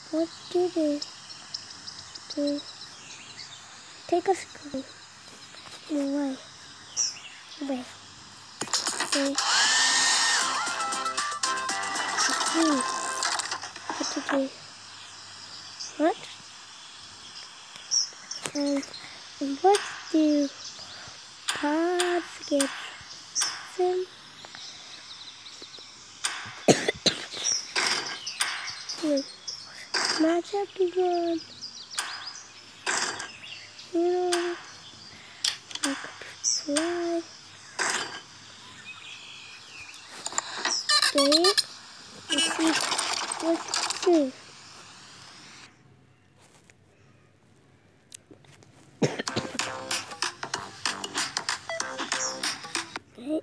What do they do? Take a screw. Away. Away. Okay. What to do? What? And what do pods get them? Match everyone. You know, I could fly. Okay, let's see what to do. Okay.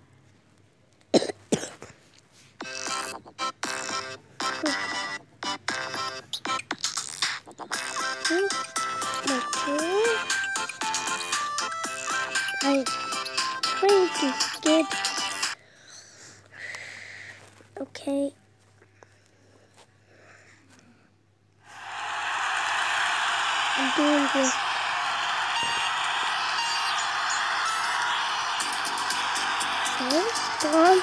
I'm trying to get. Okay. I'm doing this. Okay, Tom.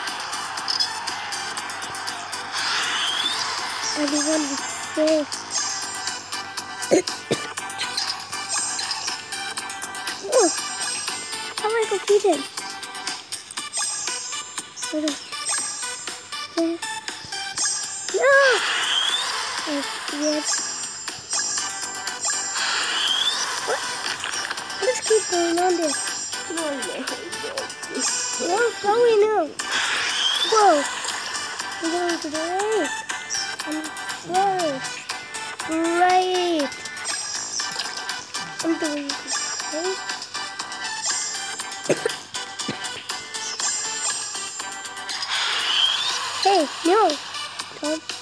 Everyone is safe. Oh, how am I completed? Okay. No! Yes. What? Let's keep going on this. What's going on? Whoa! I'm going to the lake. Whoa! Great! I'm doing this. Okay? Hey, no! Don't.